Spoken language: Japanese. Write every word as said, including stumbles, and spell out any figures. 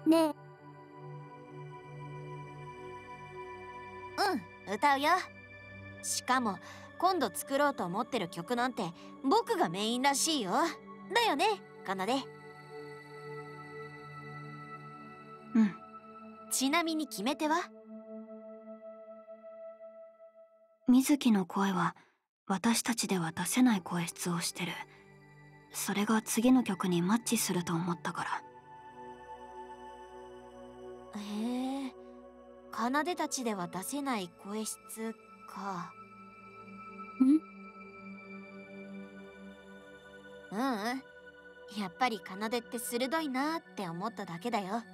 ねえ。 うん、歌うよ。しかも今度作ろうと思ってる曲なんて僕がメインらしいよ。だよね、かなで。 うん。 ちなみに決め手は？ 水木の声は私たちでは出せない声質をしてる。それが次の曲にマッチすると思ったから。 へえ、奏たちでは出せない声質か。 んうんうん。やっぱり奏って鋭いなーって思っただけだよ。